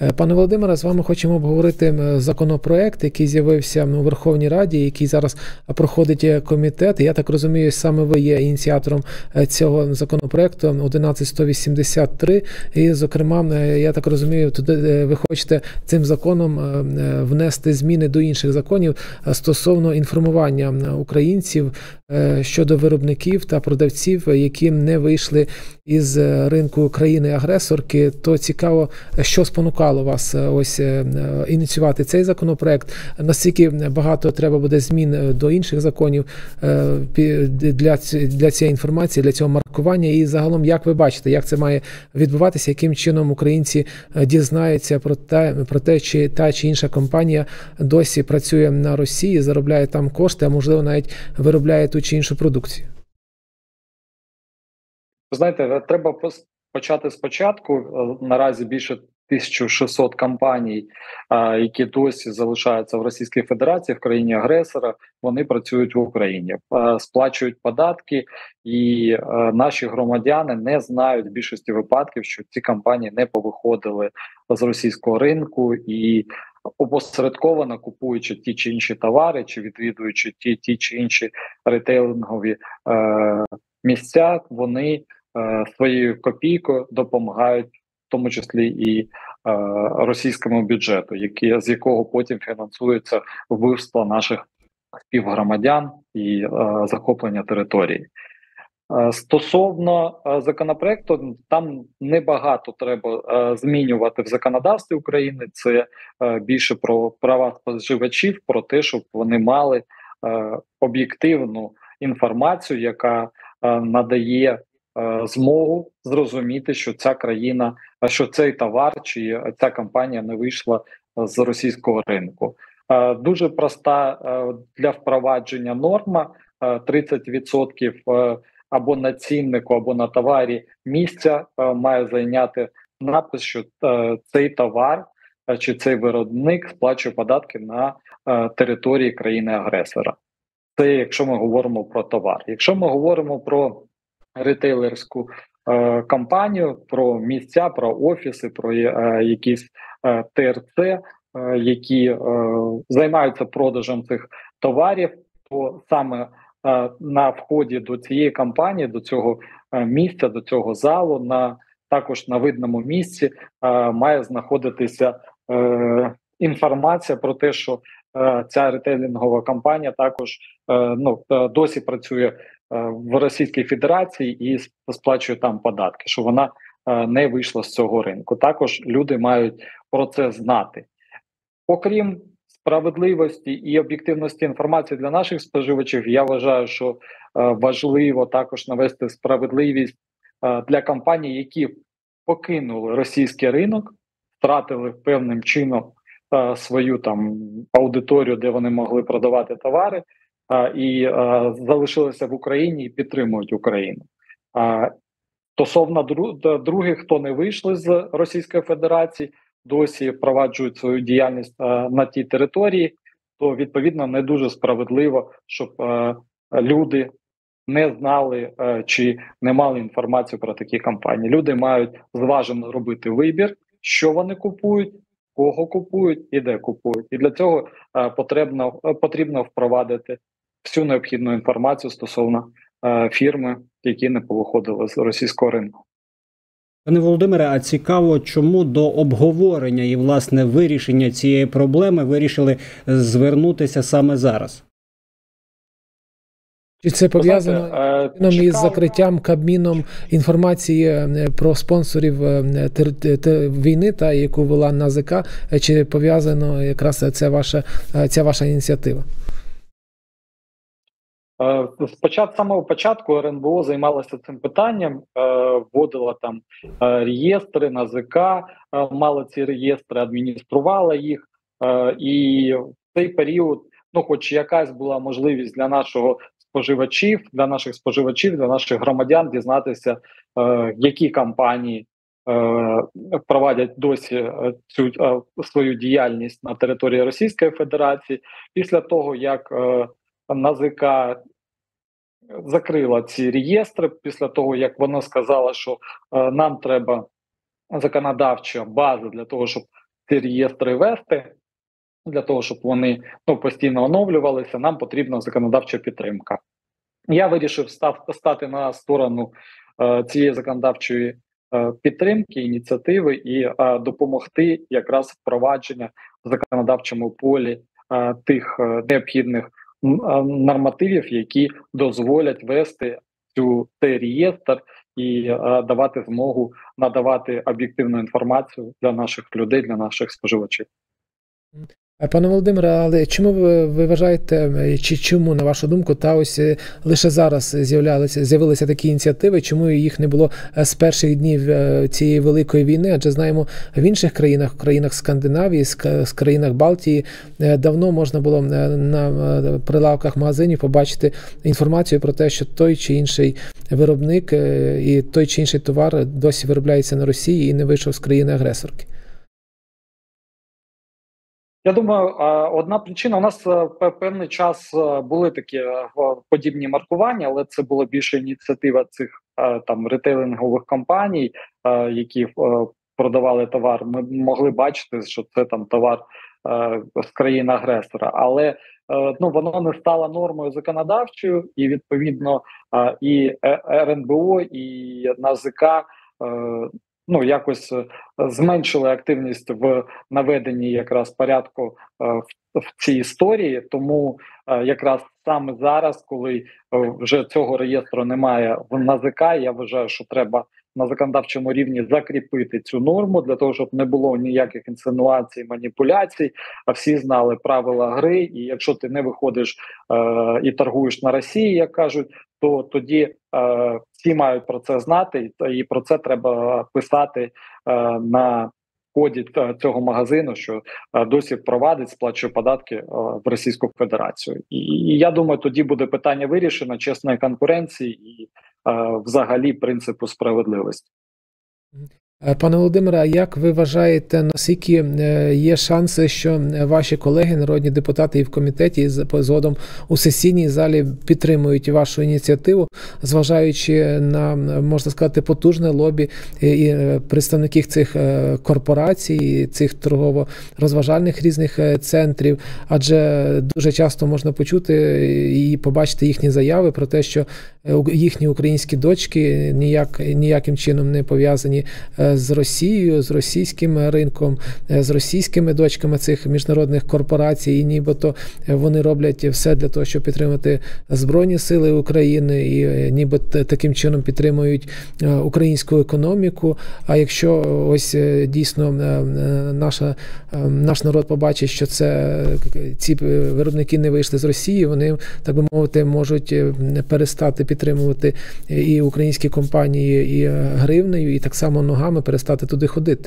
Пане Володимире, з вами хочемо обговорити законопроект, який з'явився у Верховній Раді, який зараз проходить комітет. Я так розумію, саме ви є ініціатором цього законопроекту 11183. І, зокрема, я так розумію, туди ви хочете цим законом внести зміни до інших законів стосовно інформування українців щодо виробників та продавців, які не вийшли із ринку країни-агресорки. То цікаво, що спонукало вас ініціювати цей законопроект, наскільки багато треба буде змін до інших законів для цієї інформації, для цього маркування, і загалом, як ви бачите, як це має відбуватися, яким чином українці дізнаються про те, чи та чи інша компанія досі працює на Росії, заробляє там кошти, а можливо навіть виробляє ту чи іншу продукцію? Ви знаєте, треба почати спочатку. Наразі більше 1600 компаній, які досі залишаються в Російській Федерації, в країні-агресора, вони працюють в Україні, сплачують податки, і наші громадяни не знають в більшості випадків, що ці компанії не повиходили з російського ринку і опосередковано купуючи ті чи інші товари, чи відвідуючи ті чи інші ретейлингові місця, вони своєю копійкою допомагають, в тому числі і російському бюджету, з якого потім фінансується вбивство наших співгромадян і захоплення території. Стосовно законопроекту, там небагато треба змінювати в законодавстві України. Це більше про права споживачів, про те, щоб вони мали об'єктивну інформацію, яка надає змогу зрозуміти, що ця країна, що цей товар чи ця компанія не вийшла з російського ринку. Дуже проста для впровадження норма: 30% або на ціннику, або на товарі місця має зайняти напис, що цей товар чи цей виробник сплачує податки на території країни-агресора. Це якщо ми говоримо про товар. Якщо ми говоримо про ретейлерську компанію, про місця, про офіси, про якісь ТРЦ, які займаються продажем цих товарів, то саме на вході до цієї компанії, до цього місця, до цього залу, також на видному місці має знаходитися інформація про те, що ця ретейлінгова компанія також досі працює в Російській Федерації і сплачує там податки, що вона не вийшла з цього ринку. Також люди мають про це знати. Окрім справедливості і об'єктивності інформації для наших споживачів, я вважаю, що важливо також навести справедливість для компаній, які покинули російський ринок, втратили певним чином свою там аудиторію, де вони могли продавати товари, і залишилися в Україні і підтримують Україну. Стосовно других, хто не вийшли з Російської Федерації, досі впроваджують свою діяльність на тій території, то відповідно не дуже справедливо, щоб люди не знали чи не мали інформацію про такі компанії. Люди мають зважено робити вибір, що вони купують, кого купують і де купують. І для цього потрібно впровадити всю необхідну інформацію стосовно фірми, які не повиходили з російського ринку. Пане Володимире, а цікаво, чому до обговорення і, власне, вирішення цієї проблеми вирішили звернутися саме зараз? Чи це пов'язано із закриттям Кабміном інформації про спонсорів війни, яку вела НАЗК, чи пов'язано якраз ця ваша ініціатива? З самого початку РНБО займалося цим питанням, вводила там реєстри, НАЗК мала ці реєстри, адмініструвала їх, і в цей період, хоч якась була можливість для наших споживачів, для наших громадян дізнатися, які компанії проводять досі цю свою діяльність на території Російської Федерації. Після того, як НАЗК закрила ці реєстри, після того, як вона сказала, що нам треба законодавча база для того, щоб ці реєстри вести. Для того, щоб вони постійно оновлювалися, нам потрібна законодавча підтримка. Я вирішив стати на сторону цієї законодавчої підтримки, ініціативи і допомогти якраз впровадження в законодавчому полі тих необхідних нормативів, які дозволять вести цей реєстр і давати змогу надавати об'єктивну інформацію для наших людей, для наших споживачів. Пане Володимире, але чому ви вважаєте, чи чому, на вашу думку, ось лише зараз з'явилися такі ініціативи, чому їх не було з перших днів цієї великої війни? Адже знаємо, в інших країнах Скандинавії, з країнах Балтії давно можна було на прилавках магазинів побачити інформацію про те, що той чи інший виробник і той чи інший товар досі виробляється на Росії і не вийшов з країни-агресорки. Я думаю, одна причина, у нас певний час були такі подібні маркування, але це була більше ініціатива цих ретейлингових компаній, які продавали товар. Ми могли бачити, що це товар з країни-агресора, але воно не стало нормою законодавчою, і відповідно і РНБО, і НАЗК якось зменшили активність в наведенні якраз порядку в цій історії. Тому якраз саме зараз, коли вже цього реєстру немає в НАЗК, я вважаю, що треба на законодавчому рівні закріпити цю норму для того, щоб не було ніяких інсинуацій, маніпуляцій, а всі знали правила гри. І якщо ти не виходиш і торгуєш на Росії, як кажуть, то тоді всі мають про це знати, і про це треба писати на коді цього магазину, що досі провадить, сплачує податки в Російську Федерацію. І я думаю, тоді буде питання вирішено, чесної конкуренції і взагалі принципу справедливості. Пане Володимире, а як ви вважаєте, наскільки є шанси, що ваші колеги, народні депутати і в комітеті, і згодом у сесійній залі підтримують вашу ініціативу, зважаючи на, можна сказати, потужне лобі і представників цих корпорацій, цих торгово-розважальних різних центрів, адже дуже часто можна почути і побачити їхні заяви про те, що їхні українські дочки ніяким чином не пов'язані з Росією, з російським ринком, з російськими дочками цих міжнародних корпорацій, і нібито вони роблять все для того, щоб підтримати Збройні Сили України, і нібито таким чином підтримують українську економіку. А якщо ось дійсно наш народ побачить, що ці виробники не вийшли з Росії, вони, так би мовити, можуть перестати підтримувати і українські компанії і гривнею, і так само ногами перестати туди ходити.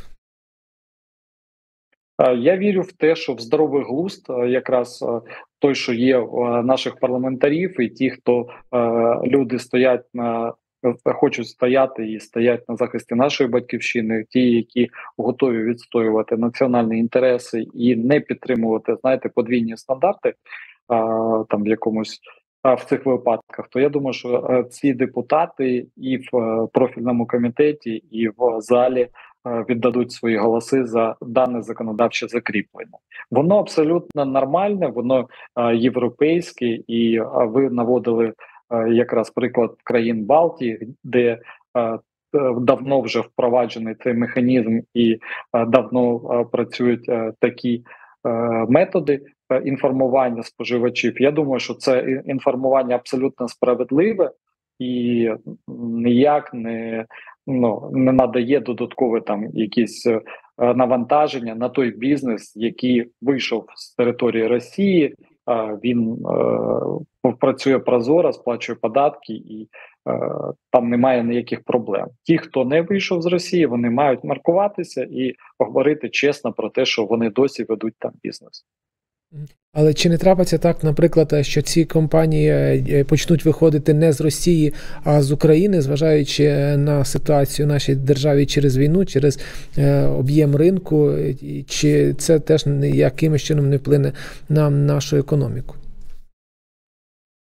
Я вірю в те, що в здоровий глузд якраз той, що є у наших парламентарів, і ті, хто люди хочуть стояти і стоять на захисті нашої батьківщини, ті, які готові відстоювати національні інтереси і не підтримувати, подвійні стандарти в якомусь в цих випадках, то я думаю, що ці депутати і в профільному комітеті, і в залі віддадуть свої голоси за дане законодавче закріплення. Воно абсолютно нормальне, воно європейське, і ви наводили якраз приклад країн Балтії, де давно вже впроваджений цей механізм і давно працюють такі методи інформування споживачів. Я думаю, що це інформування абсолютно справедливе і ніяк не надає додаткове якісь навантаження на той бізнес, який вийшов з території Росії. Він працює прозоро, сплачує податки, і там немає ніяких проблем. Ті, хто не вийшов з Росії, вони мають маркуватися і говорити чесно про те, що вони досі ведуть там бізнес. Але чи не трапиться так, наприклад, що ці компанії почнуть виходити не з Росії, а з України, зважаючи на ситуацію в нашій державі через війну, через об'єм ринку, чи це теж якимось чином не вплине на нашу економіку?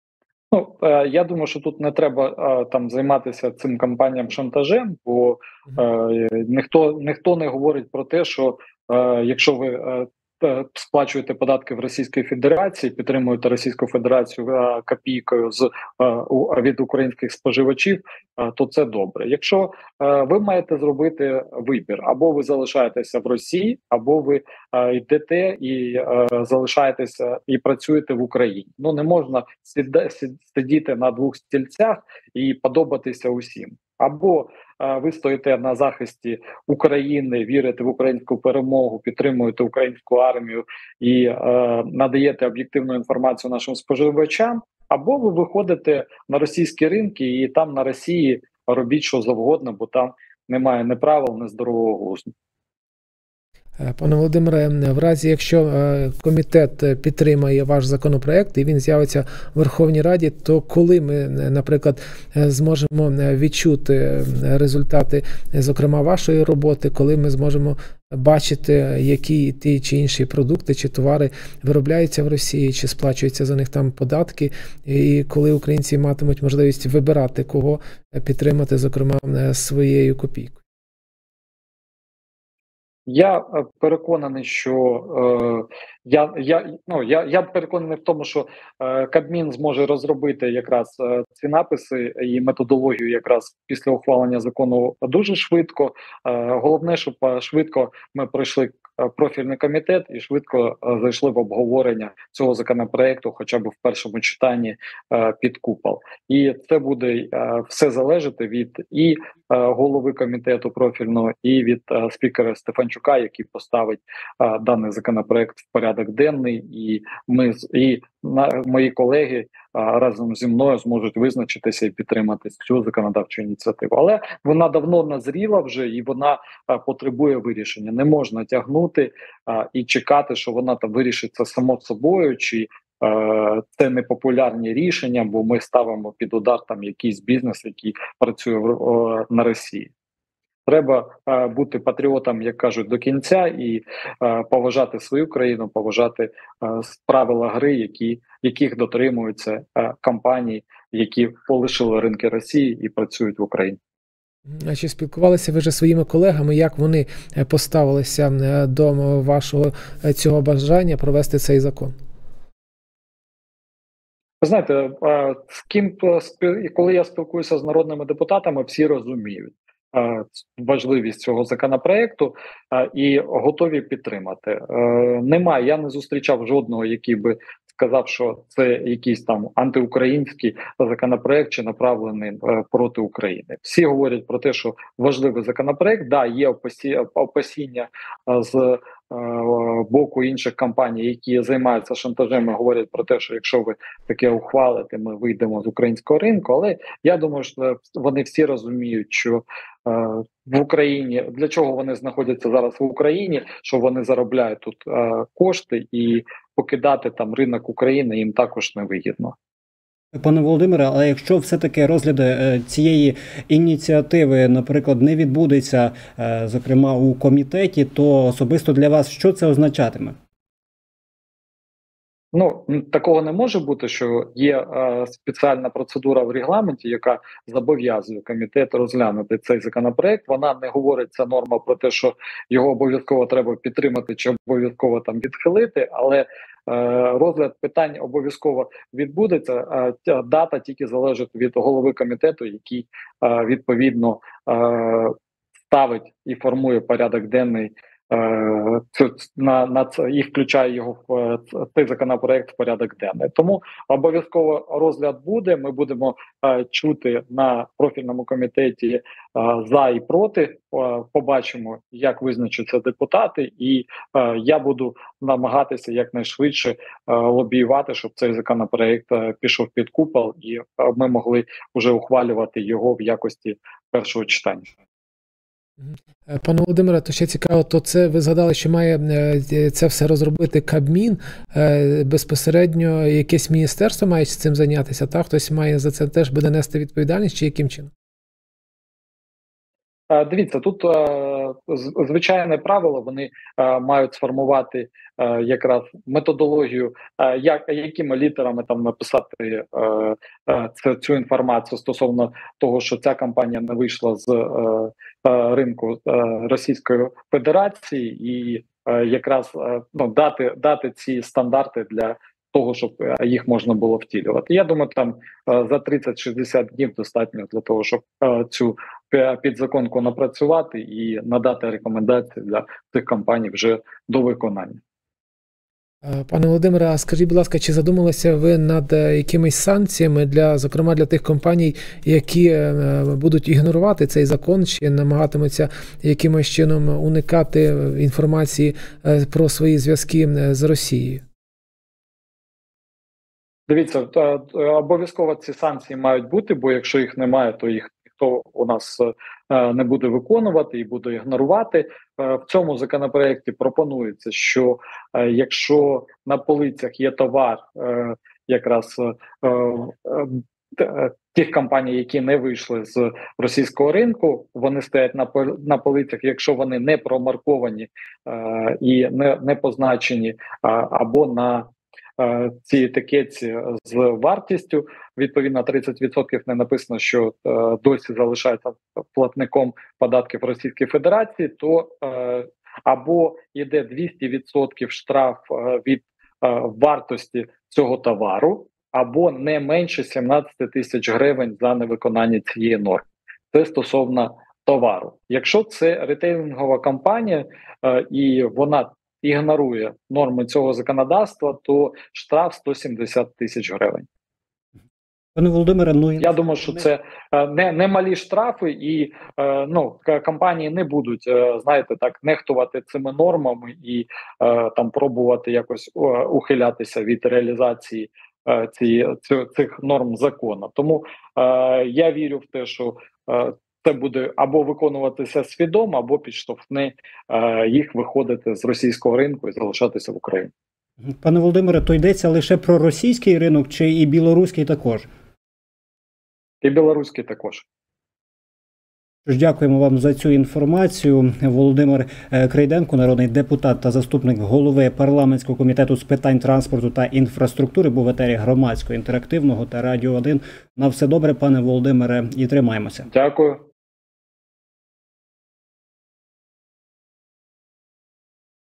Ну, я думаю, що тут не треба там займатися цим кампаніям шантажем, бо ніхто не говорить про те, що якщо ви сплачуєте податки в Російській Федерації, підтримуєте Російську Федерацію копійкою від українських споживачів, то це добре. Якщо ви маєте зробити вибір, або ви залишаєтеся в Росії, або ви йдете і залишаєтеся і працюєте в Україні. Ну не можна сидіти на двох стільцях і подобатися усім. Або ви стоїте на захисті України, вірите в українську перемогу, підтримуєте українську армію і надаєте об'єктивну інформацію нашим споживачам, або ви виходите на російські ринки і там на Росії робіть що завгодно, бо там немає ні правил, ні здорового глузду. Пане Володимире, в разі, якщо комітет підтримає ваш законопроект і він з'явиться в Верховній Раді, то коли ми, наприклад, зможемо відчути результати, зокрема, вашої роботи, коли ми зможемо бачити, які ті чи інші продукти чи товари виробляються в Росії, чи сплачуються за них там податки, і коли українці матимуть можливість вибирати, кого підтримати, зокрема, своєю копійкою? Я переконаний, що я переконаний в тому, що Кабмін зможе розробити якраз ці написи і методологію якраз після ухвалення закону дуже швидко. Головне, щоб швидко ми пройшли профільний комітет і швидко зайшли в обговорення цього законопроекту, хоча б в першому читанні під купол. І це буде все залежати від голови комітету профільного, і від спікера Стефанчука, який поставить даний законопроект в порядок денний, і мої колеги разом зі мною зможуть визначитися і підтримати цю законодавчу ініціативу. Але вона давно назріла вже і вона потребує вирішення. Не можна тягнути і чекати, що вона там вирішиться само собою, чи це непопулярні рішення, бо ми ставимо під удар там якийсь бізнес, який працює на Росії. Треба бути патріотом, як кажуть, до кінця, і поважати свою країну, поважати правила гри, яких дотримуються компанії, які полишили ринки Росії і працюють в Україні. А чи спілкувалися ви вже своїми колегами, як вони поставилися до вашого цього бажання провести цей закон? Ви знаєте, коли я спілкуюся з народними депутатами, всі розуміють важливість цього законопроекту і готові підтримати. Немає, я не зустрічав жодного, який би сказав, що це якийсь там антиукраїнський законопроект чи направлений проти України. Всі говорять про те, що важливий законопроект. Да, є опасіння з боку інших компаній, які займаються шантажем, говорять про те, що якщо ви таке ухвалите, ми вийдемо з українського ринку. Але я думаю, що вони всі розуміють, що в Україні, для чого вони знаходяться зараз в Україні, що вони заробляють тут кошти, і покидати там ринок України їм також не вигідно. Пане Володимире, але якщо все-таки розгляд цієї ініціативи, наприклад, не відбудеться, зокрема, у комітеті, то особисто для вас що це означатиме? Ну, такого не може бути, що є спеціальна процедура в регламенті, яка зобов'язує комітет розглянути цей законопроект. Вона не говорить, ця норма, про те, що його обов'язково треба підтримати чи обов'язково там відхилити, але розгляд питань обов'язково відбудеться. Дата тільки залежить від голови комітету, який відповідно ставить і формує порядок денний і включає його в цей законопроект в порядок денний. Тому обов'язково розгляд буде. Ми будемо чути на профільному комітеті за і проти. Побачимо, як визначаться депутати, і я буду намагатися якнайшвидше лобіювати, щоб цей законопроект пішов під купол, і ми могли вже ухвалювати його в якості першого читання. Пане Володимире, то ще цікаво, то це ви згадали, що має це все розробити Кабмін, безпосередньо якесь міністерство має цим зайнятися, так? Хтось має за це теж буде нести відповідальність, чи яким чином? Дивіться, тут звичайне правило, вони мають сформувати якраз методологію, якими літерами там написати цю інформацію стосовно того, що ця компанія не вийшла з ринку Російської Федерації, і якраз дати ці стандарти для того, щоб їх можна було втілювати. Я думаю, там за 30-60 днів достатньо для того, щоб цю підзаконку напрацювати і надати рекомендації для цих компаній вже до виконання. Пане Володимире, а скажіть, будь ласка, чи задумалися ви над якимись санкціями зокрема для тих компаній, які будуть ігнорувати цей закон, чи намагатимуться якимось чином уникати інформації про свої зв'язки з Росією? Дивіться, обов'язково ці санкції мають бути, бо якщо їх немає, то їх ніхто у нас не буде виконувати і буде ігнорувати. В цьому законопроекті пропонується, що якщо на полицях є товар якраз тих компаній, які не вийшли з російського ринку, вони стоять на полицях, якщо вони не промарковані і не позначені, або на цій етикетці з вартістю, відповідно 30% не написано, що досі залишається платником податків Російської Федерації, то або йде 200% штраф від вартості цього товару, або не менше 17 тисяч гривень за невиконання цієї норми. Це стосовно товару. Якщо це ретейлінгова компанія і вона ігнорує норми цього законодавства, то штраф 170 тисяч гривень. Пане Володимире, я думаю, що це не малі штрафи, і компанії не будуть, знаєте, так нехтувати цими нормами і там пробувати якось ухилятися від реалізації цих норм закону. Тому я вірю в те, що це буде або виконуватися свідомо, або підштовхне їх виходити з російського ринку і залишатися в Україні. Пане Володимире, то йдеться лише про російський ринок чи і білоруський також? І білоруський також. Дякуємо вам за цю інформацію. Володимир Крейденко, народний депутат та заступник голови парламентського комітету з питань транспорту та інфраструктури, був в етері Громадського, інтерактивного та Радіо 1. На все добре, пане Володимире, і тримаємося. Дякую.